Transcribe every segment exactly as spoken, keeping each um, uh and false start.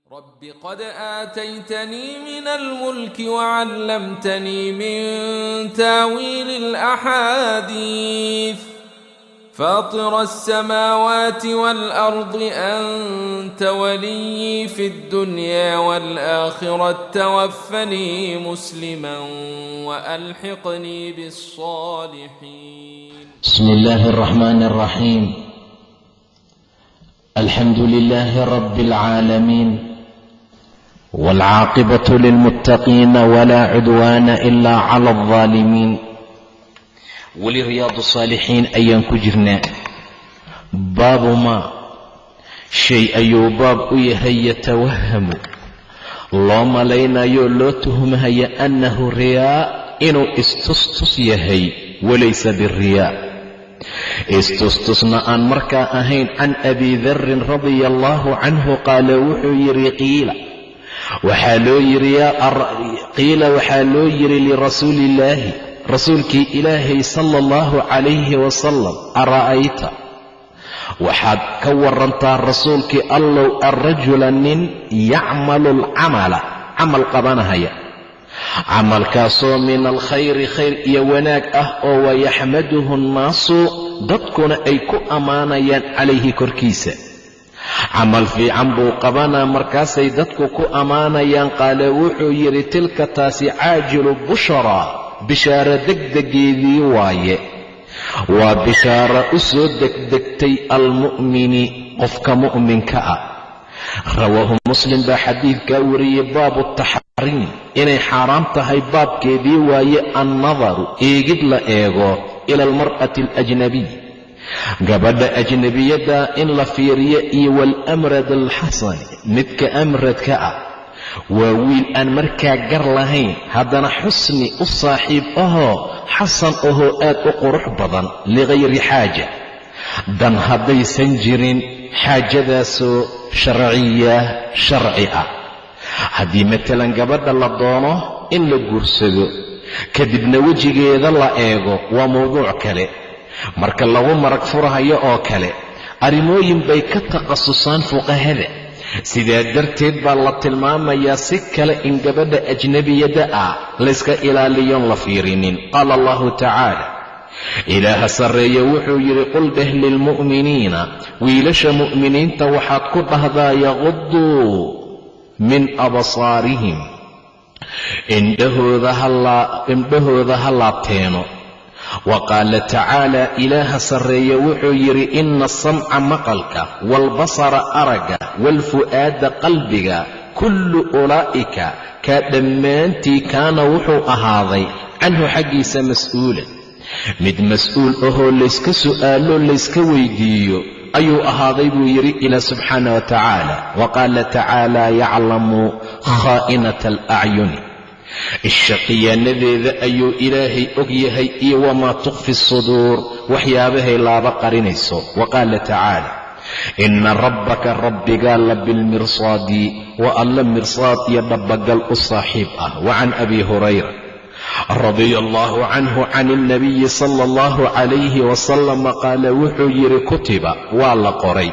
رب قد آتيتني من الملك وعلمتني من تاويل الأحاديث فاطر السماوات والأرض أنت ولي في الدنيا والآخرة توفني مسلما وألحقني بالصالحين. بسم الله الرحمن الرحيم. الحمد لله رب العالمين والعاقبة للمتقين ولا عدوان إلا على الظالمين. ولرياض الصالحين أيان كجرنا باب ما شيء أيو باب يهي يتوهم اللهم لينا يولوتهم هي أنه رياء إنو استسطس يهي وليس بالرياء. استصتصنا أن مركا أهين عن أبي ذر رضي الله عنه قال وحو يري قيل وحالو يري قيل وحالو يري لرسول الله رسولك إلهي صلى الله عليه وسلم أرأيت وحاد كورنتا رسولك الله الرجل يعمل العمل عمل قبانهايا عمل كاسو من الخير خير iyo wanaag ah oo wayahmaduhu naasu dadkuna ay ku amaanayaan calayhi korkiisa camal fiican buu qabanaa markaasay dadku ku amaanayaan qaale wuxuu yidhi tilka taasi caajilu bushra bishaaro degdegeedii waaye waa bishaaro u soo degdegtay almu'mini qofka mu'minka ah. rawaahu muslim baa xadiidkaa wariyey baabu taxriim inay xaaraam tahay baabkeedii waaye annadaru eegid la eego ila almar'ati alajnabiy gabadha ajnabiyada in la fiiriyo iyo waalamrad alxasan midka amradka ah waa wiil aan markaa gar lahayn haddana xusni u saaxiib ahoo xasan ahoo aad u qurux badan ligayri xaaja dan haddaysan jirin xaajadaasoo sharciya sharci ah. haddii matalan gabadha la doono in la guursado kadibna wejigeeda la eego waa mawduuc kale. marka lagu marag furahayo oo kale arrimooyin bay ka takhasusaan fuqahada. sidaa darteed baa la tilmaamayaa si kale in gabadha ajnabiyada ah layska ilaaliyoon la fiirinin. qaala allahu tacaala ilaaha sarreeye wuxuu yidhi qul dheh lilmu'miniina wiilasha mu'miniinta waxaad ku dhahdaa yaquduu min absaarihim indhahooda ha laabteeno. wa qaala tacaala ilaaha sarreeye wuxuu yidhi ina asamca maqalka waalbasara aragga waalfu'aada qalbiga kullu ulaa'ika kaa dhammaantii kaana wuxuu ahaaday canhu xaggiisa mas'uula mid mas-uul ahoo layska su'aalo layska weydiiyo ayuu ahaaday buu yidhi ilaa subxaana wa tacaala. wa qaala tacaala yaclamu khaa'inata alacyuni isha khiyaanadeeda ayuu ilaahay og yahay iyo wamaa tukhfi suduur waxyaabahay laaba qarinayso. wa qaala tacaala ina rabbaka rabbigaa la bilmirsaadi wa alla mirsaad iyo dhabagal u saaxiib ah. wa can abi hurayra radia allahu canhu can alnabiyi sala allahu calayhi wasalama qaala wuxuu yidhi kutiba waa la qoray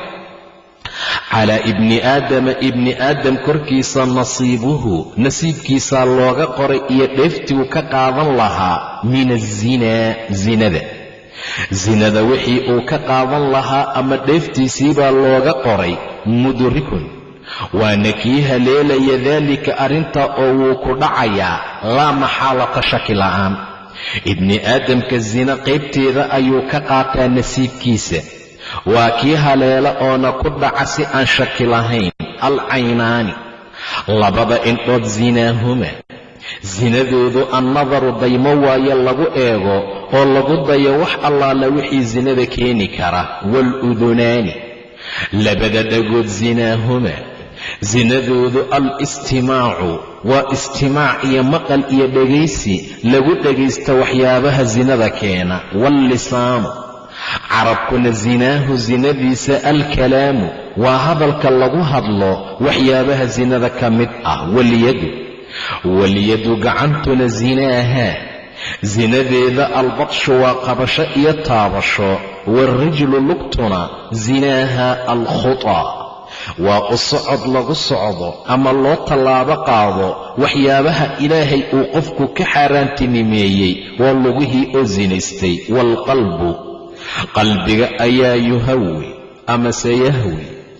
calaa ibni aadama ibni aadam korkiisa nasiibuhu nasiibkiisaa looga qoray iyo dheeftii uu ka qaadan lahaa min azinaa zinada zinada wixii uu ka qaadan lahaa ama dheeftiisiibaa looga qoray mudrikun waana kii haleelaya daalika arrintaa oo wuu ku dhacayaa laa maxaalata shaki la'aan. ibni aadamka zina qaybteeda ayuu ka qaataa nasiibkiisa waa kii haleela oona ku dhaca si aan shaki lahayn. alcaynaani labada indhood zinaahuma zinadoodu annadaru daymo waaye lagu eego oo lagu dayo wax allaala wixii zinada keeni kara. waaludunaani labada dhagood zinaahuma zinadoodu al-istimaacu waa istimaac iyo maqal iyo dhegaysi lagu dhegaysta waxyaabaha zinada keena. waallisaanu carabkuna zinaahu zinadiisa alkalaamu waa hadalka lagu hadlo waxyaabaha zinada ka mid ah. walyadu walyadu gacantuna zinaaha zinadeeda albatshu waa qabasho iyo taabasho. waarijlu lugtuna zinaaha alkhutaa waa u socod lagu socdo ama loo tallaabo qaado waxyaabaha ilaahay uu qofku ka xaaraantinimeeyey waa lugihii oo sinaystay. waalqalbu qalbiga ayaa yuhawi ama sayahwi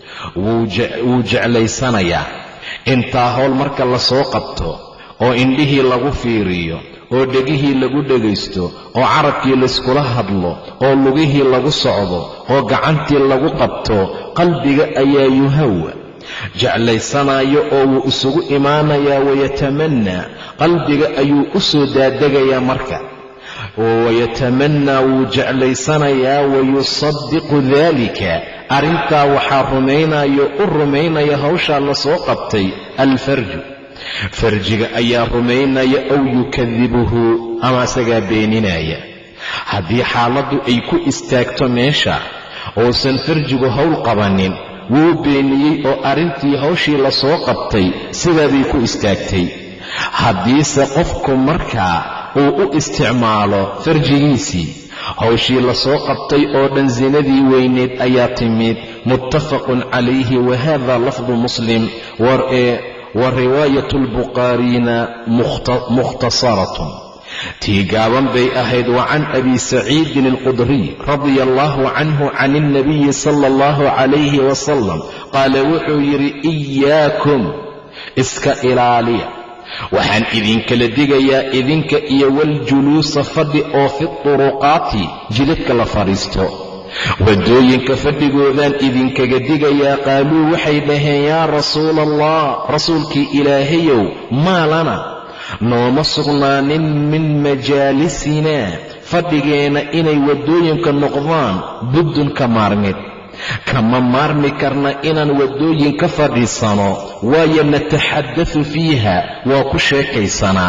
wuu jeclaysanayaa. intaa howl marka la soo qabto oo indhihii lagu fiiriyo oo dhegihii lagu dhegaysto oo carabkii layskula hadlo oo lugihii lagu socdo oo gacantii lagu qabto qalbiga ayaa yuhawa jeclaysanayo oo wuu isugu imaanayaa. wayatamannaa qalbiga ayuu u soo daadegayaa marka wayatamannaa wuu jeclaysanayaa. wayusadiqu daalika arrintaa waxaa rumaynayo u rumaynaya hawshaa la soo qabtay alfarju farjiga ayaa rumaynaya ow yukadibuhu ama isagaa beeninaya. haddii xaaladdu ay ku istaagto meesha uusan farjigu howl qabanin wuu beeniyey oo arrintii hawshii la soo qabtay sidaabay ku istaagtay. haddiise qofku markaa uu u isticmaalo farjigiisii hawshii la soo qabtay oo dhan sinadii weyneed ayaa timid. muttafaqun calayhi wa hada lafdu muslim wa riwaayat albukhaariyina mukhtasaratun. tii gaaban bay ahayd. wa can abi saciidin alqudriy radia allahu canhu can ilnabiyi sala allahu calayhi wasalam qaala wuxuu yidhi iyaakum iska ilaaliya, waxaan idinkala digayaa idinka iyo waljuluusa fadhi oo fi turuqaati jidadka la fadhiisto. waddooyinka fadhigoodaan idinkaga digayaa. qaaluu waxay dhaheen yaa rasuula allah rasuulkii ilaahayow maa lana nooma sugnaanin min majaalisinaa fadhigeenna inay waddooyinka noqdaan buddun ka maarmid. kama maarmi karna inaan waddooyin ka fadhiisano waayo nataxaddathu fiiha waa ku sheekaysanaa.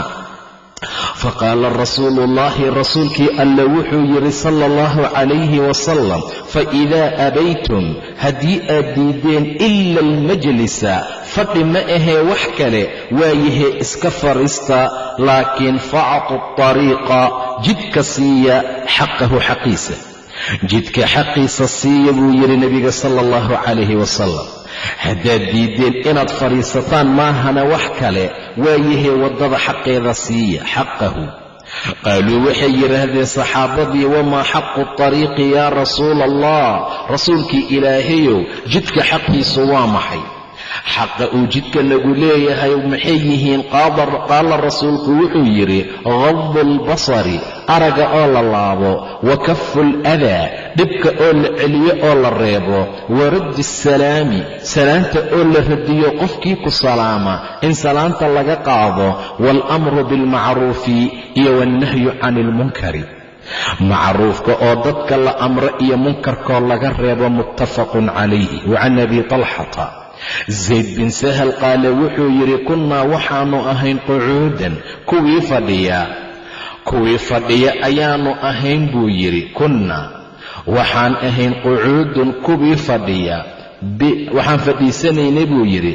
faqaala rasuulu ullaahi rasuulkii alla wuxuu yidhi sala allahu calayhi wasalam faidaa abaytum haddii aad diideen ila almajlisa fadhi ma ahee wax kale waayahee iska fadhiista. laakiin factu طariiqa jidka siiya xaqahu xaqiisa jidka xaqiisa siiya buu yidhi nebiga sala allahu calayhi wasalam. haddaad diideen inaad fadhiisataan maahana wax kale waayahee waddada xaqeeda siiya xaqahu. qaaluu waxay yidhaahdeen saxaabadii wamaa xaqu طariiqi yaa rasuula allah rasuulkii ilaahayow jidka xaqiisu waa maxay? xaqa uu jidka nagu leeyahay maxay yihiin? qaala rasuulku wuxuu yidhi gadu lbasari araga oo la laabo, wa kafu ladaa dhibka oo la celiyo oo la reebo, wa raddi asalaami salaanta oo la radiyo qofkii ku salaama in salaanta laga qaado, waalamru bilmacruufi iyo wannahyu cani ilmunkari macruufka oo dadka la amro iyo munkarkoo laga reebo. muttafaqun calayhi. wa can abi talxata zayd bin sahal qaala wuxuu yidhi kunnaa waxaannu ahayn qucuudan kuwii fadhiya kuwii fadhiya ayaannu ahayn buu yidhi. kunnaa waxaan ahayn qucuudun kuwii fadhiya waxaan fadhiisanaynay buu yidhi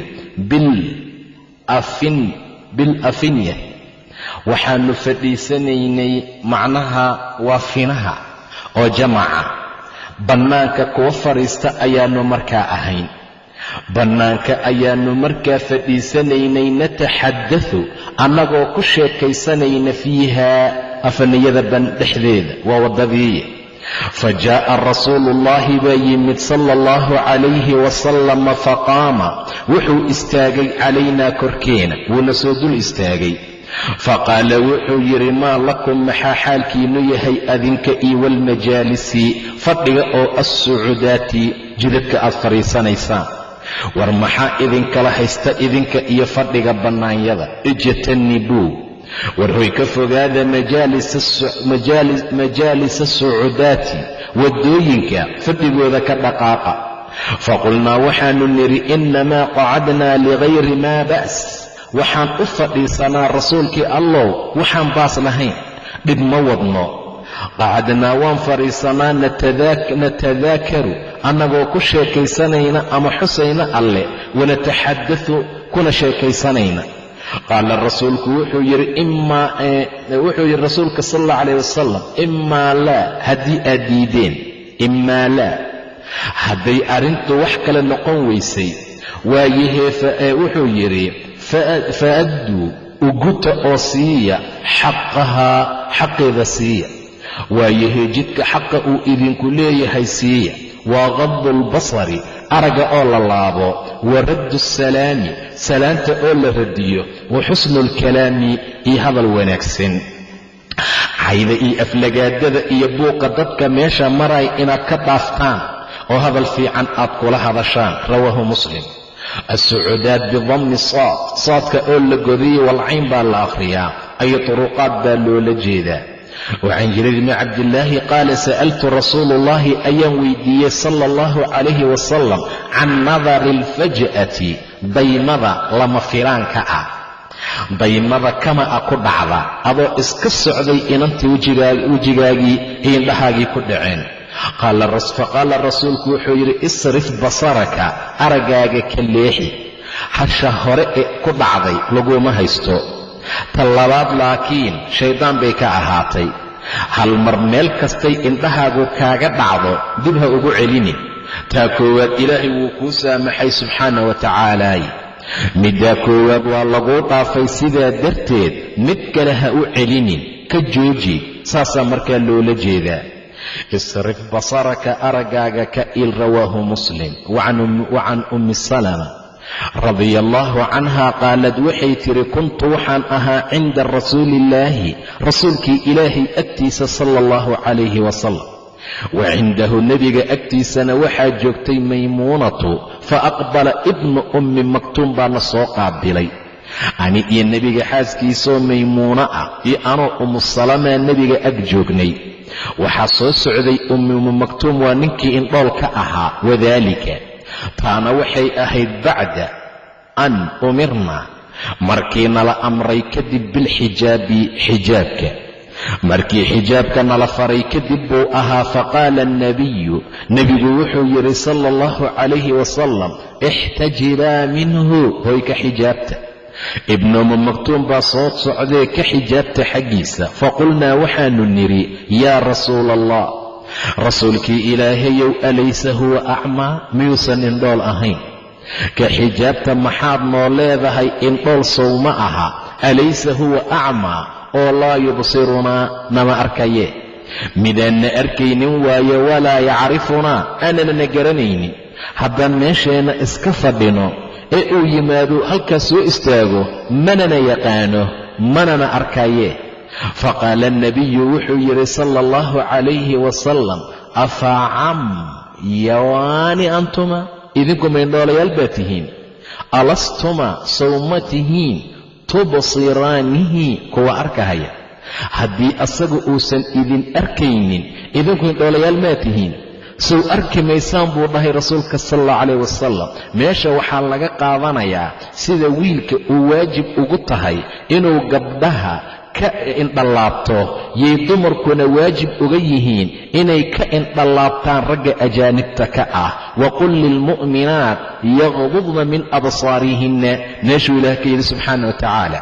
bilafinya waxaannu fadhiisanaynay macnaha waa finaha oo jamaca bannaanka kuwa fadhiista ayaannu markaa ahayn. bannaanka ayaannu markaa fadhiisanaynay nataxaddathu annagoo ku sheekaysanayna fiihaa afaniyada ban dhexdeeda waa waddadii. fa jaa'a rasuuluullaahi baa yimid sala allahu calayhi wasalama faqaama wuxuu istaagay calaynaa korkeena wuuna soo dul istaagay. faqaala wuxuu yidhi maa lakum maxaa xaalkiinnu yahay adinka iyo walmajaalisi fadhiga oo assucudaati jidadka aad fadhiisanaysaan. war maxaa idinkala haysta idinka iyo fadhiga bannaanyada? ijtanibuu war hoy ka fogaada majaalisa sucudaati waddooyinka fadhigooda ka dhaqaaqa. faqulnaa waxaannu nidhi innamaa qacadnaa ligayri maa ba's waxaan u fadhiisanaa rasuulkii allow waxaan baas lahayn dhib ma wadno. qacadnaa waan fadhiisanaa natadaakaru annagoo ku sheekaysanayna ama xusayna alle wanataxaddathu kuna sheekaysanayna. qaala rasuulku wuxuu yidhi imaa wuxuu yidhi rasuulka sala allahu calayh wasalam imaa laa haddii aad diideen imaa laa hadday arrintu wax kale noqon weysay waayahee wuxuu yidhi fa'adduu uguta oo siiya xaqahaa xaqeeda siiya, waayahee jidka xaqa uu idinku leeyahay siiya. waa qaddu lbasari aragga oo la laabo, wa raddu salaami salaanta oo la radiyo, wa xusnu lkalaami iyo hadal wanaagsan. cayda iyo aflagaadada iyo buuqa dadka meesha maray inaad ka dhaaftaan oo hadal fiican aad kula hadashaan. rawaahu muslim. assucuudaat bidammi saad, saadka oo la godiyey walcayn baa la akhriyaa, ayo turuqaad baa loola jeedaa. wacan jariir bni cabdillaahi qaala sa'altu rasuulu ullaahi ayaan weydiiyey sala allahu calayhi wasalam can nadari alfaj'ati, daymada lama firaanka ah. daymada kama a ku dhacda adoo iska socday inantii wejigaagii iyo indhahaagii ku dhaceen. faqaala rasuulku wuxuu yidhi isrif basaraka, araggaaga ka leexi. hasha hore ee ku dhacday laguma haysto, ta labaad laakiin shayddaan bay ka ahaatay. hal mar meel kastay indhahaagu kaaga dhacdo dib ha ugu celinin. taa koowaad ilaahay wuu kuu saamaxay subxaana wa tacaalaay. middaa koowaad waa laguu dhaafay, sidaa darteed mid kale ha u celinin, ka jooji. saasaa markaa loola jeedaa. isrif basaraka, araggaaga ka il. rawaahu muslim. wacan ummi salama radia allaahu canha qaalad waxay tidhi kuntu waxaan ahaa cinda rasuuliillaahi, rasuulkii ilaahay agtiisa sala allahu calayhi wasalam. wa cindahu nebiga agtiisana waxaa joogtay maymuunatu, fa aqbala ibnu ummi maktuum baana soo qaabilay. ani iyo nebiga xaaskiisoo maymuuno ah iyo anoo ummu salamaa nebiga ag joognay. waxaa soo socday ummu maktuum, waa ninkii indhool ka ahaa. wadaalika taana waxay ahayd bacda an umirna, markii nala amray kadib bilxijaabi, xijaabka. markii xijaabka nala faray kadib buu ahaa. faqaala annabiyu, nebigu wuxuu yidhi sala allahu calayhi wasalam ixtajiraa minhu, hoy ka xijaabta. ibnu ummu maktuum baa soo socdee ka xijaabta xaggiisa. faqulnaa waxaanu nidhi yaa rasuula allah, rasuulkii ilaahayow alaysa huwa acmaa, miyuusan indhool ahayn? ka xijaabta maxaad noo leedahay, indhool sow ma aha? alaysa huwa acmaa oo laa yubsirunaa, nama arkaye. midaanna arkaynin waaye, walaa yacrifunaa, aananana garanaynin. haddaan meesheenna iska fadhino ee uu yimaado halkaas soo istaago, manana yaqaano, manana arkaye. faqaala annabiyu wuxuu yidhi sala allahu calayhi wasalam afacam yawaani antuma, idinku maindhoolayaal baa tihiin. alastuma sawma tihiin tubsiraanihi, kuwa arkahaya. haddii asaga uusan idin arkaynin idinku indhoolayaal maa tihiin, sow arki maysaan buu dhahay rasuulka sala allahu calayh wasalam. meesha waxaa laga qaadanayaa sida wiilka uu waajib ugu tahay inuu gabdhaha ka indhallaabto, yay dumarkuna waajib uga yihiin inay ka indhallaabtaan ragga ajaanibta ka ah. waqul lilmu'minaat yaqdudna min absaarihinna, meeshuu ilaah ka yidhi subxaana wa tacaala.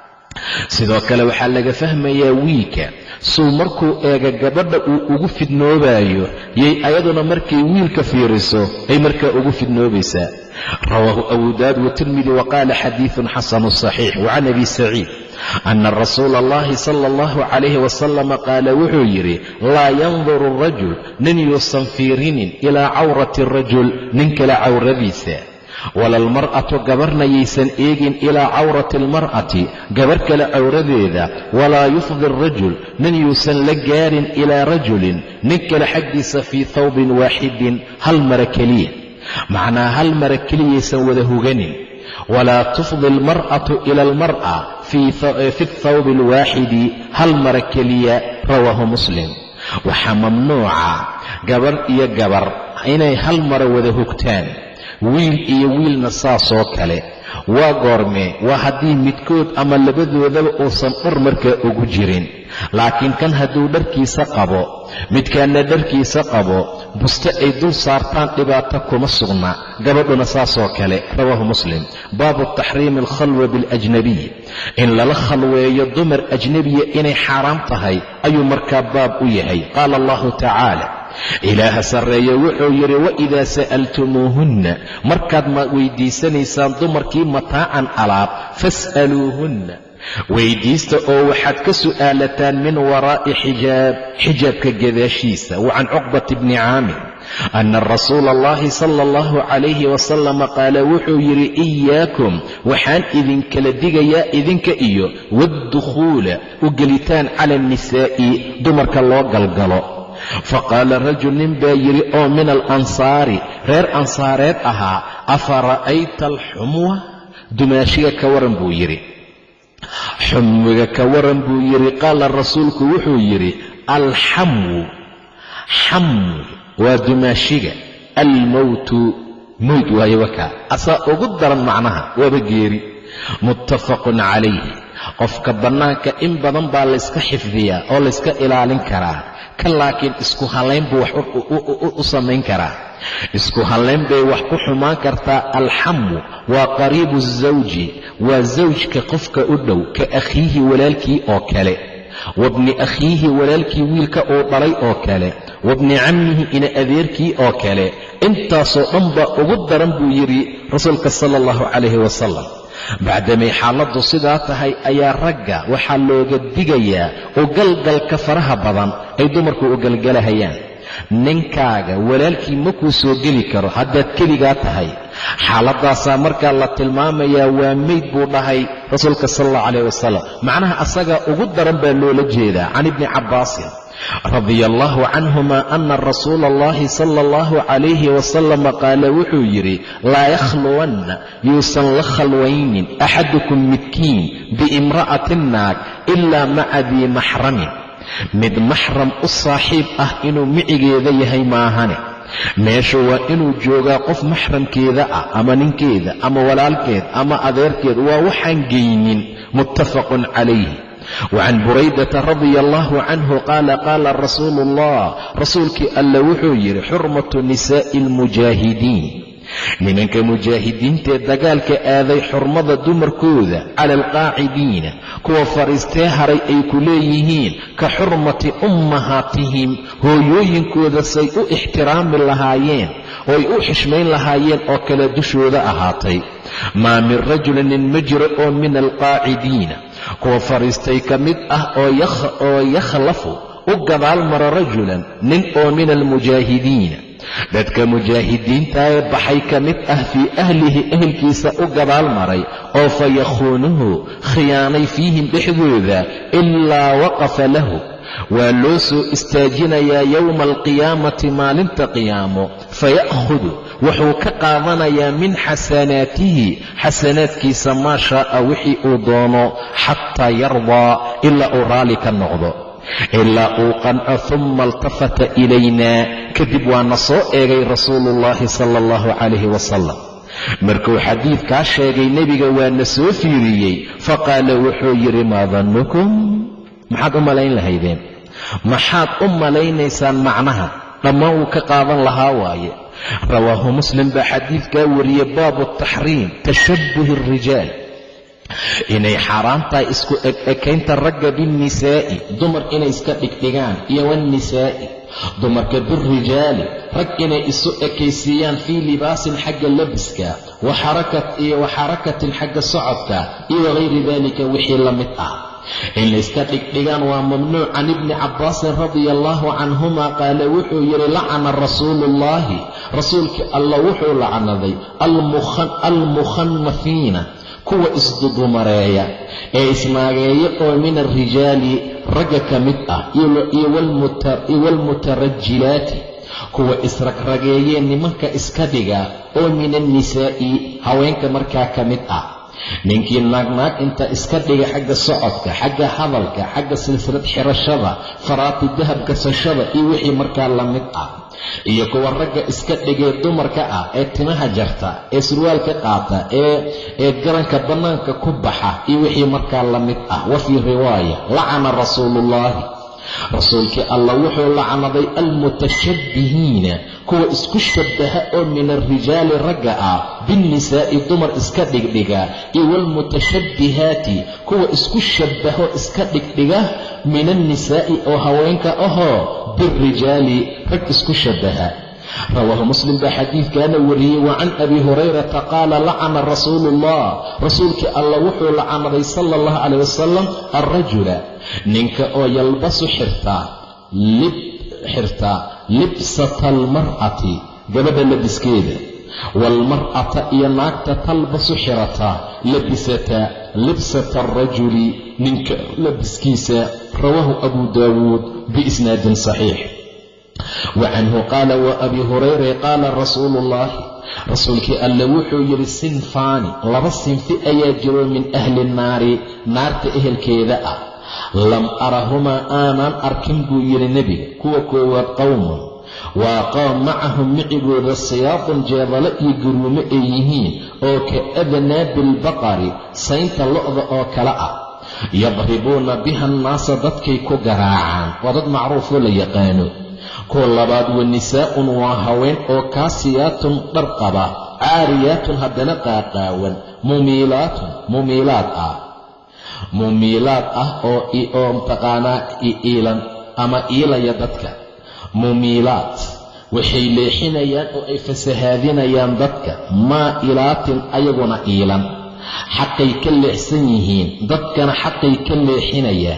sidoo kale waxaa laga fahmayaa wiilka suu markuu eega gabadha uu ugu fidnoobaayo, yay ayaduna markay wiilka fiiriso ay markaa ugu fidnoobaysaa. rawaahu abu daawud watirmidi waqaala xadiidun xasanu saxiix. wacan abi saciid ana rasuula allahi sala allahu calayhi wasalam qaala wuxuu yidhi laa yanduru arajul, nin yuusan fiirinin ilaa cawrati arajul, nin kale cawradiisa. wala almar'atu, gabarna yaysan eegin ilaa cawrati almar'ati, gabar kale cawradeeda. walaa yufdi arajul, nin yuusan la gaarin ilaa rajulin, nin kale xaggiisa fii thawbin waaxidin, hal mara keliya. macnaa hal mara keliyaysan wada huganin. walaa tufdi almar'atu ila almar'a fi thawbi alwaaxidi, hal mara keliya. rawaahu muslim. waxaa mamnuuca gabar iyo gabar inay hal mara wada hugtaan, wiil iyo wiilna saasoo kale. waa goorme? waa haddii midkood ama labadoodaba uusan dhar markaa ugu jirin. laakiin kan hadduu dharkiisa qabo, midkaanna dharkiisa qabo, buste ay dul saartaan dhibaato kuma sugna. gabadhuna saasoo kale. rawaahu muslim. baabu taxriimi alkhalwa biاlajnabiy, in lala khalweeyo dumar ajnebiya inay xaaraam tahay ayuu markaa baab u yahay. qaala allahu tacaala ilaaha sarreeyo wuxuu yidhi waidaa sa'altumuuhunna markaad ma weydiisanaysaan dumarkii mataacan alaab fas'aluuhunna weydiista oo waxaad ka su'aalataan min waraa'i xijaab xijaabka gadaashiisa. wa can cuqbata bni caamir ana rasuula allahi sala allahu calayhi wasalama qaala wuxuu yidhi iyaakum waxaan idinkala digayaa idinka iyo waddukhuula u gelitaan cala annisaa'i dumarka loo galgalo. faqaala rajul nin baa yidhi oo min alansaari reer ansaareed ahaa afa ra'ayta alxumwa dumaashiga ka waran buu yidhi xumwiga ka waran buu yidhi. qaala rasuulku wuxuu yidhi alxamwu xamwi waa dumaashiga almowtu mowt waaye wakaa asaa ugu daran macnaha waaba geeri. muttafaqun calayhi. qofka bannaanka in badan baa layska xifdiyaa oo layska ilaalin karaa, ka laakiin isku hallayn buu wax u samayn karaa. isku hallayn bay wax ku xumaan kartaa. alxamu waa qariibu zawji, waa zawjka qofka u dhow, ka akhiihi walaalkii oo kale, wabni akhiihi walaalkii wiilka uu dhalay oo kale, wabni cammihi ina adeerkii oo kale. intaasoo dhan baa ugu daran buu yidhi rasuulka sala allahu calayhi wasalam. bacdamay xaaladdu sidaa tahay ayaa ragga waxaa looga digayaa u galgalka faraha badan ay dumarku u galgalahayaan. ninkaaga walaalkii ma kuu soo geli karo haddaad keligaa tahay. xaaladaasaa markaa la tilmaamayaa waa meyd buu dhahay rasuulka sala allahu calayh wasalam. macnaha asagaa ugu daran baa loola jeedaa. can ibni cabbaasin radia allahu canhuma ana rasuula allahi sala allahu calayhi wasalama qaala wuxuu yidhi laa yakhluwanna yuusan la khalwaynin axadukum midkiin biimra'atin naag ilaa maca dii maxramin mid maxram u saaxiib ah inuu micigeeda yahay maahane. meeshu waa inuu joogaa qof maxramkeeda ah ama ninkeeda ama walaalkeed ama adeerkeed, waa waxaan geynin. muttafaqun calayhi. wacan buraydata radia allahu canhu qaala qaala rasuulu ullah rasuulkii alla wuxuu yidhi xurmatu nisaa'i almujaahidiin nimanka mujaahidiintaee dagaalka aaday xurmada dumarkooda cala alqaacidiina kuwa fadhiistee haray ay ku leeyihiin ka xurmati ummahaatihim hooyooyinkooda say u ixtiraami lahaayeen oo ay u xishmayn lahaayeen oo kale dushooda ahaatay. maa min rajulin nin ma jiro oo min alqaacidiina kuwa fadhiistay ka mid ah oo yakhlafu u gadaal mara rajulan nin oo min almujaahidiina dadka mujaahidiinta ee baxay ka mid ah fii ahlihi ehelkiisa u gadaal maray oo fa yakhuunuhu khiyaanay fiihim dhexdooda ilaa waqafa lahu waa loo soo istaajinayaa yowma alqiyaamati maalinta qiyaamo faya'khudu wuxuu ka qaadanayaa min xasanaatihi xasanaadkiisa maa shaa'a wixii uu doono xataa yardaa ilaa uu raalli ka noqdo, ilaa uu qanco. humma iltafata ilaynaa kadib waana soo eegay rasuuluullaahi sala allahu calayhi wasalam. markuu xadiidkaa sheegay nebiga waana soo fiiriyey faqaala wuxuu yidhi maa dannukum maxaad u malayn lahaydeen? maxaad u malaynaysaan? macnaha dhammaan wuu ka qaadan lahaa waaye. rawaahu muslim baa xadiidkaa wariyey. baabu taxriim tashabbuhi alrijaal inay xaaraan tahay isku eg-ekaynta ragga binnisaa'i dumar inay iska dhigdhigaan, iyo wannisaa'i dumarka birijaali rag inay isu ekaysiiyaan fii libaasin xagga labiska iyo wa xarakatin xagga socodka iyo wagayri daalika wixii la mid ah. in la iska dhigdhigaan waa mamnuuc. can ibni cabbaasin radia allahu canhuma qaala wuxuu yidhi lacana rasuuluullaahi rasuulka alla wuxuu lacnaday almukhannafiina kuwa isdudumareeya ee isnaageeya oo min alrijaali ragga ka mid ah, iyo waalmutarajilaati kuwa isragrageeyee nimanka iska dhiga oo min annisaa'i haweenka markaa ka mid ah. ninkii naagnaag inta iska dhiga xagga socodka, xagga hadalka, xagga silsilad xirashada, faraati dahab gasashada iyo wixii markaa la mid ah, iyo kuwa ragga iska dhigee dumarka ah ee timaha jarta, ee surwaalka qaata, ee garanka bannaanka ku baxa iyo wixii markaa la mid ah. wa fii riwaaya lacana rasuuluullaahi rasuulkii alla wuxuu lacnaday almutashabbihiina kuwa isku shabbaha oo min alrijaali ragga ah binnisaa'i dumar iska dhigdhiga iyo walmutashabbihaati kuwa isku shabbaho iska dhigdhiga min annisaa'i oo haweenka ahoo birijaali rag isku shabbaha. rawaahu muslim baa xadiidkaana wariyey. wa can abi hurayrata qaala lacana rasuulu ullah rasuulkii alla wuxuu lacanaday sala allahu calayh wasalam alrajula ninka oo yalbasu xirtaa lib xirtaa libsata almar'ati gabadha labiskeeda, waalmar'ata iyo naagta talbasu xirataa labisata libsata alrajuli ninka labiskiisa. rawaahu abu daawuud biisnaadin saxiix. wa canhu qaala wa abi hurayra qaala rasuulu ullaahi rasuulkii alle wuxuu yidhi sinfaani laba sinfi ayaa jiro min ahli nnaari naarta ehelkeeda ah, lam arahumaa aanaan arkin buu yidhi nebiga. kuwa koowaad qowmun waa qoom macahum micigooda siyaaqun jeedalo iyo guruumo ay yihiin oo ka adnaabi lbaqari saynta lo-da oo kale ah, yadribuuna biha annaasa dadkay ku garaacaan. waa dad macruufoo la yaqaano. kuwa labaad wa nisaa'un waa haween oo kaasiyaatun dhar qaba, caariyaatun haddana qaaqaawan, mumiilaatun mumiilaad ah mumiilaad ah oo oo mtaqaanaa iilan ama iilaya dadka. mumiilaad waxay leexinayaan oo ay fasahaadinayaan dadka, maa'ilaatin ayaguna iilan, xaqay ka leexsan yihiin dadkana xaqay ka leexinayaan.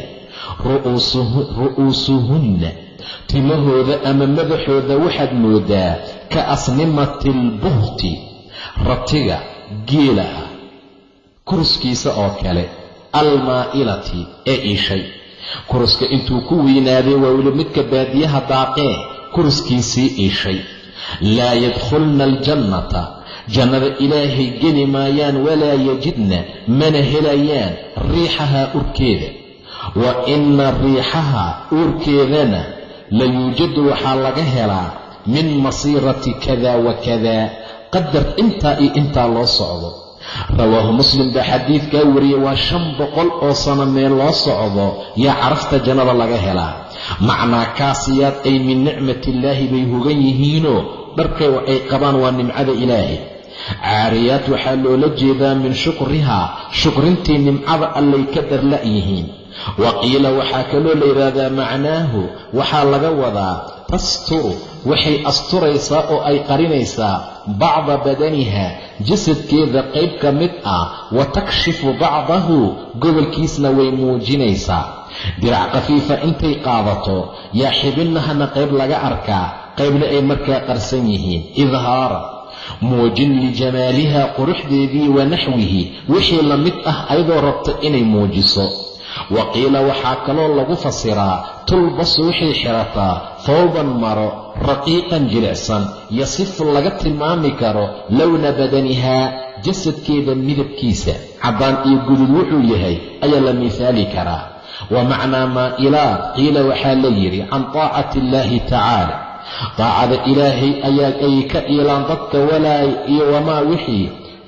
ru'uusuhunna timahooda ama madaxooda waxaad moodaa ka asnimati lbuhti ratiga geela ah kuruskiisa oo kale, almaa'ilati ee iishay. kuruska intuu ku weynaaday waa weli midka baadiyaha daaqee kuruskiisii iishay. laa yadkhulna aljannata jannada ilaahay geli maayaan, walaa yajidna mana helayaan riixahaa urkeeda. wa ina riixaha urkeedana la yuujadu waxaa laga helaa min masiirati kada wa kada, qadar intaa iyo intaa loo socdo. rawaahu muslim baa xadiidkaa wariyey. waa shan boqol oo sano meel loo socdo yaa carafta jannada laga helaa. macnaa kaasiyaad ay min nicmatillaahi bay hogan yihiinoo dharkay ay qabaan waa nimcada ilaahay. caariyaad waxaa loola jeedaa min shukrihaa shukrintii nimcada allay ka darla' yihiin. wa qiila waxaa kaloo la yidhaahdaa macnaahu waxaa laga wadaa tasturu waxay asturaysaa oo ay qarinaysaa bacda badaniha jasadkeeda qayb ka mid ah, wa takshifu bacdahu gobolkiisna way muujinaysaa. dirac khafiifa intay qaadato yaa xibinnahana qayb laga arkaa, qaybna ay markaa qarsan yihiin. idhaara muujin lijamaaliha quruxdeedii wa naxwihi wixii la mid ah ayadoo rabta inay muujiso. wa qiila waxaa kaloo lagu fasiraa tulbasu waxay xirataa thawban maro raqiiqan jilicsan, yasifu laga tilmaami karo lowna badanihaa jasadkeeda midabkiisa, caddaan iyo gudud wuxuu yahay ayaa la mihaali karaa. wa macnaa maa'ilaad qiila waxaa la yidhi can taacati illaahi tacaala taacada ilaahay ayaa ay ka iilaan dadka, walaa iyo wamaa wixii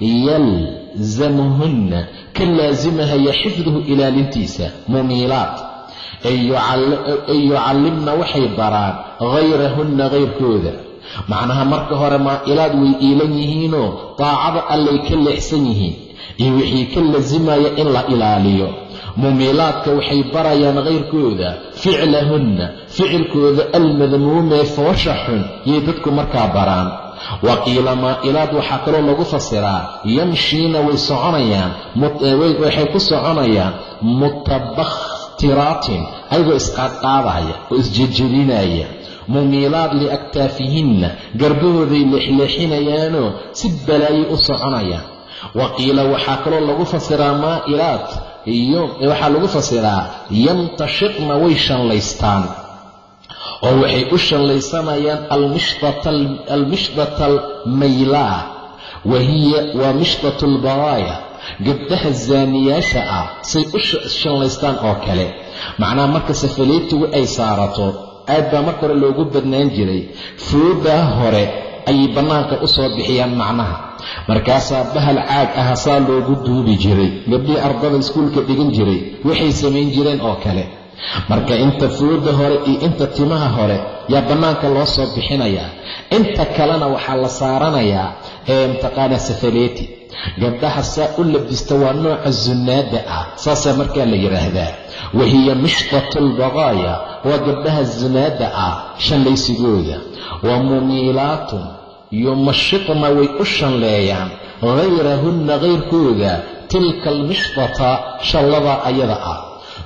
yalzamuhunna ka laasimahaya xifduhu ilaalintiisa. mumiilaad ay yucallimna waxay baraan hayrahunna hayrkooda. macnaha marka hore maa'ilaad way iilan yihiinoo taacada allay ka leexsan yihiin iyo wixii ka laasimaya in la ilaaliyo. mumiilaadka waxay barayaan hayrkooda ficlahunna ficilkooda almadmuumee foosha xun yay dadku markaa baraan. wa qiila maa'ilaad waxaa kaloo lagu fasiraa yamshiina way soconayaan waxay ku soconayaan mutabaktiraatin ayagoo isqaadqaadaya oo isjejebinaya. mumiilaad liaktaafihinna garbahooday leexleexinayaanoo si balaayay u soconayaan. wa qiila waxaa kaloo lagu fasiraa maa'ilaad iyo waxaa lagu fasiraa yamtashiqna way shanlaystaan oo waxay u shallaysanayaan almishdata almaylaa, wahiya waa mishdatu lbaraaya gabdhaha zaaniyaasha ah say u shanlaystaan oo kale. macnaha marka safaleetigu ay saarato aad baa marka hore loogu badnaan jiray, foodaa hore ayay bannaanka u soo bixiyaan macnaha. markaasaa bahal caag ah saa loogu duubi jiray. gabdhihii ardada iskuulka dhigan jiray waxay samayn jireen oo kale. marka inta fooda hore iyo inta timaha hore yaa bannaanka loo soo bixinayaa. inta kalena waxaa la saaranayaa ee mtaqaana safaleeti. gabdhaha saa u labista waa nooca zunaada ah, saasaa markaa la yidhaahdaa. wahiya mishqatulbaqaaya, waa gabdhaha zunaada ah shanlaysigooda. wa mumiilaatun yumashiqna way u shanleeyaan hayrahunna hayrkooda tilka almishqata shallada ayada ah.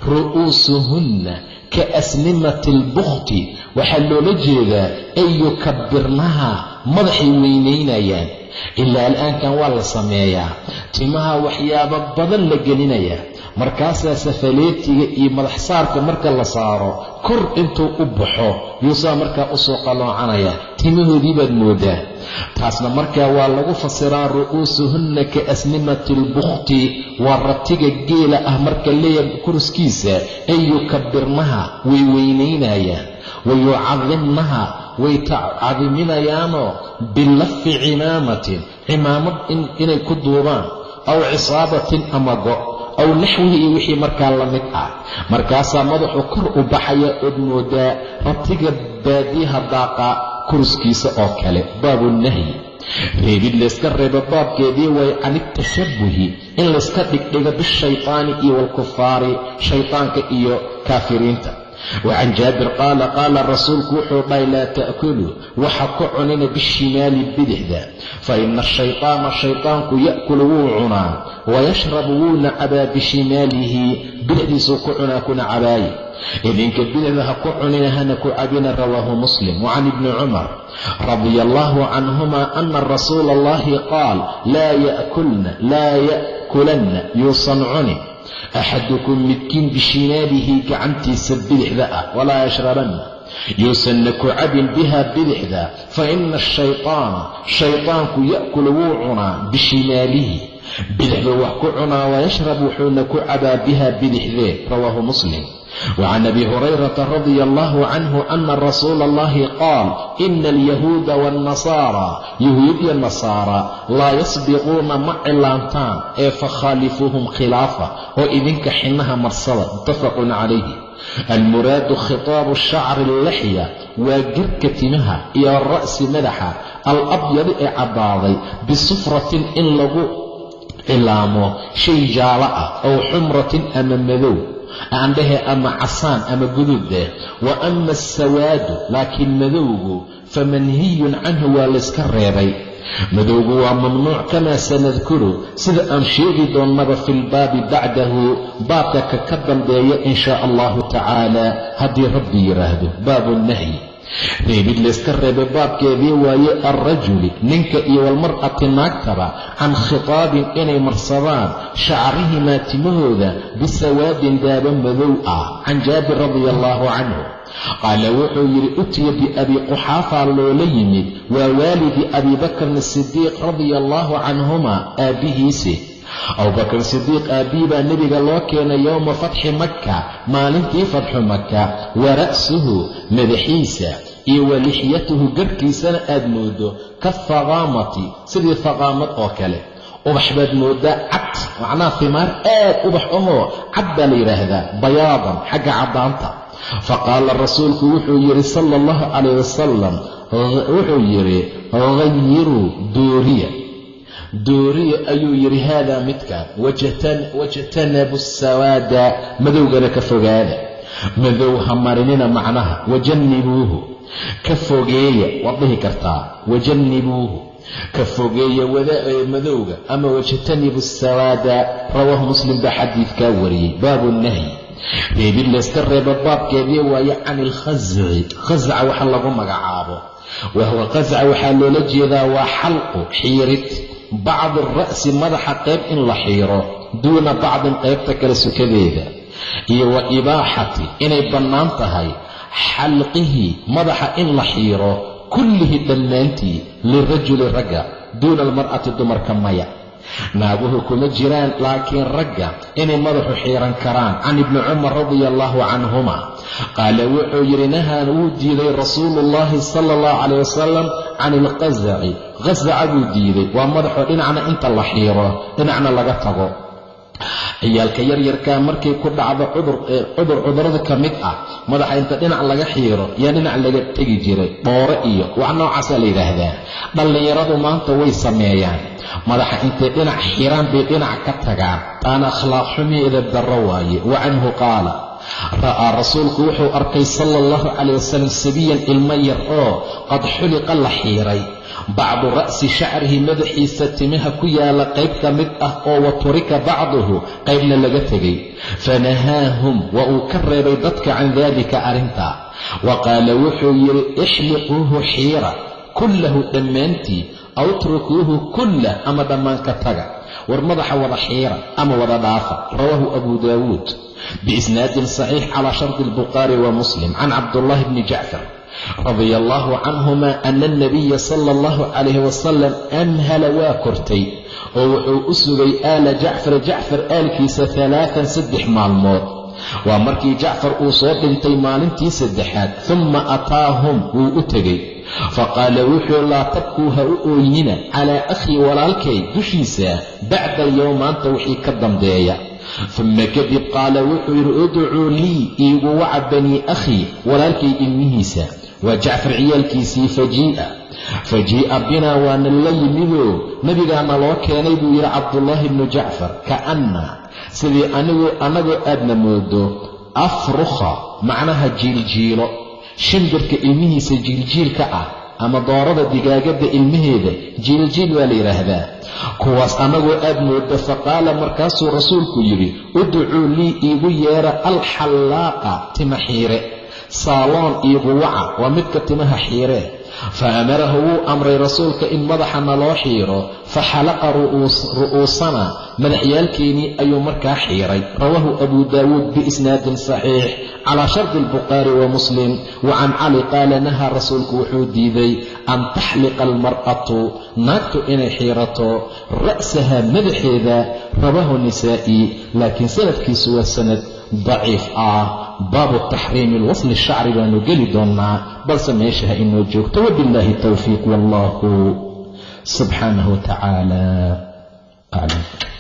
ru'uusuhunna ka asnimati albukti, waxaa loola jeedaa ay yukabirnaha, madaxay weynaynayaan. ilaa al'aankan waa la sameeyaa, timaha waxyaabo badan la gelinayaa, markaasaa safaleetiga iyo madax saarka marka la saaro kor intuu u baxo yuusaa markaa u soo qaloocanaya, timahoodii baad moodaa. taasna markaa waa lagu fasiraa ru'uusuhunna ka asnimati albukti, waa ratiga geela ah marka leeya kurskiisa, ay yukabirnaha way weynaynayaan, wayucadimnaha way tacadiminayaanoo bilafi cimaamatin, cimaamad inay ku duubaan, aw cisaabatin ama go, aw naxwihi iyo wixii markaa la mid ah. markaasaa madaxu kor u baxaya ood moodaa ratiga baadiyaha daaqa kurskiisa oo kale. baabu nahyi, reebid layska reebo baabkeedii way can itashabuhi, in layska dhigdhigo bishaytaani iyo walkufaari, shaytaanka iyo kaafiriinta. wacan jaabir qaala qaala rasuulku wuxuu dhahay laa ta'kuluu waxa ku cunina bishimaali bidixda, fa ina ashaytaana shaytaanku ya'kulu wuu cunaa, wayashrabu wuuna cabaa bishimaalihi, bidixdiisuu ku cunaa kuna cabaaye. idinka bidixda ha ku cunina hana ku cabina. rawaahu muslim. wacan ibni cumar radia allahu canhuma ana rasuula allahi qaal laa ya'kulna laa ya'kulanna yuusan cunin axadukum midkiin bishimaalihi gacantiisa bidixda ah, walaa yashrabanna yuusanna ku cabin biha bidixda, fa ina ashaytaana shaytaanku ya'kulu wuu cunaa bishimaalihi, bidixda wax ku cunaa, wayashrab wuxuuna ku cabaa biha bidixdee. rawaahu muslim. wacan abi hurayrata radia allahu canhu ana rasuula allahi qaal ina alyahuuda waannasaara, yahuud iyo nasaara, laa yasbiquuna ma cilaantaan, ee fakhaalifuuhum khilaafa, oo idinka xinaha marsada. muttafaqun calayhi. almuraadu khitaabu shacri allaxya, waa girka timaha iyo ra'si madaxa, alabyadi ee caddaaday, bisufratin in lagu cilaamo shay jaalo ah, ow xumratin ama madow, aandhehe ama casaan ama guduudeh. wa ama asawaadu, laakiin madowgu famanhiyun canhu, waa layska reebay. madowgu waa mamnuuc, kamaa sanadkuru, sida aan sheegi doonnaba fi lbaabi bacdahu, baabka ka ka dambeeya in shaa allahu tacaala haddii rabbi yidhaahdo. baabu nahyi, reebid layska reebay baabkeedii waaye alrajuli, ninka iyo walmar'ati naagtaba, can khitaabin inay marsadaan shacrihimaa timahooda bisawaadin daaba madow ah. can jaabir radia allahu canhu qaala wuxuu yidhi utiya biabi quxaafaa loola yimid, waa waalidi abi bakrin asidiiq radia allahu canhuma, aabbihiise. abubakr sidiiq aabbihi baa nebiga loo keenay yowma fatxi makka, maalintii fatxu makka. wa ra'suhu, madaxiisa, iyo wa lixyatuhu, garhkiisana aad moodo ka haqaamati, sidii haqaamad oo kale. ubax baad moodaa cad, macnaha himaar aad ubax ahoo cad baa la yidhaahdaa, bayaadan xagga caddaanta. faqaala rasuulku wuxuu yidhi sala allahu calayh wasalam, wuxuu yidhi hayiruu dooriya dooriya ayuu yidhi haadaa midkaan, wajtanabu sawaada, madowgana ka fogaada, madow ha marinina, macnaha wajannibuuhu, ka fogeeya waad dhihi kartaa, wajannibuuhu, ka fogeeya madowga, ama wajtanibu sawaada. rawaahu muslim baa xadiidkaa wariyey. baabu nahyi, reebid layska reebo baabkeedii waaye can ilkhasci, khasca waxa lagu magacaabo. wahuwa khasca waxaa loola jeedaa waa xalqu, xiirid, bacdi ara'si, madaxa qayb in la xiiro, duuna bacdin qaybta kale sukadeeda. iyo wa ibaaxati, inay bannaan tahay xalqihi, madaxa in la xiiro, kullihi dhammaantii, lirajuli ragga, duuna almar'ati dumarka maya. naaguhu kuma jiraan, laakiin ragga inay madaxu xiiran karaan. can ibni cumar radia allahu canhuma qaala wuxuu yidhi nahaan wuu diiday rasuulu llahi sala allahu calayh wasalam can ilqasaci, qasaca buu diiday, waa madaxo dhinacna inta la xiiro, dhinacna laga tago. ciyaalka yaryarkaa markay ku dhacdo cudur cudur cudurada ka mid ah madaxa inta dhinac laga xiiro yaa dhinac laga tegi jiray dhoore iyo wax noocaasaa la yidhaahdaa. dhallinyaradu maanta way sameeyaan, madaxa intay dhinac xiraan bay dhinac ka tagaan. taana akhlaaq xumi edeb darro waaye. wa canhu qaala ra'aa rasuulku wuxuu arkay sala allahu calayh wasalam sabiyan ilmo yar oo qad xuliqa la xiiray bacdu ra'si shacrihi madaxiisa timaha ku yaala qayb ka mid ah oo wa turika bacduhu qaybna laga tegay. fanahaahum waa uu ka reebay dadka can daalika arrintaa. wa qaala wuxuu yidhi ixliquuhu xiira kullahu dhammaantii aw utrukuuhu kullah ama dhammaan ka taga, war madaxa wada xiira ama wada dhaafa. rawaahu abu daawuud biisnaadin saxiix calaa shardi albukhaari wa muslim can cabdullaahi bni jacfar radia allahu canhuma ana alnabiya sala allahu calayhi wasalam amhala waa kortay oo wuxuu u sugay aala jacfar jacfar aalkiisa halaatan saddex maalmood. waa markii jacfar uu soo dhintay maalintii saddexaad. humma ataahum wuu u tegey faqaala wuxuu laa tabkuu ha u ooynina calaa akhii walaalkay dushiisa bacda alyowm maanta wixii ka dambeeya. uma kadib qaala wuxuu yidhi udcuu lii iigu waca banii akhii walaalkay ilmihiisa waa jacfar ciyaalkiisii. fajii'a fajii'a binaa waana la yimidoo nebigaana loo keenay buu yidhi cabdullaahi bnu jacfar ka'anna sidii anigu annagoo aadna moodo afrukha macnaha jiiljiilo shimbirka ilmihiisa jiiljiilka ah ama doorada digaagadda ilmaheeda jiiljiil waa la yidhaahdaa, kuwaas annagoo aad moodo. faqaala markaasuu rasuulku yidhi udcuu lii iigu yeera alxallaaqa tima xiire, saaloon iigu waca waa midka timaha xiiree. fa amarahu wuu amray rasuulka in madaxana loo xiiro. faxalaqa ru'uusana madaxyaalkeenii ayuu markaa xiiray. rawaahu abu daawuud biisnaadin saxiix calaa shardi albukhaari wa muslim. wa can cali qaala nahaa rasuulku wuxuu diiday an taxliqa almar'atu naagtu inay xiirato ra'saha madaxeeda. rawaahu nisaa'i laakiin sanadkiisu waa sanad daciif ah. baabu taxriimi lwasli shacri baanu geli doonnaa, balse meesha ha inoo joogto. wabillaahi towfiiq wallahu subxaanahu wa tacaala aclam.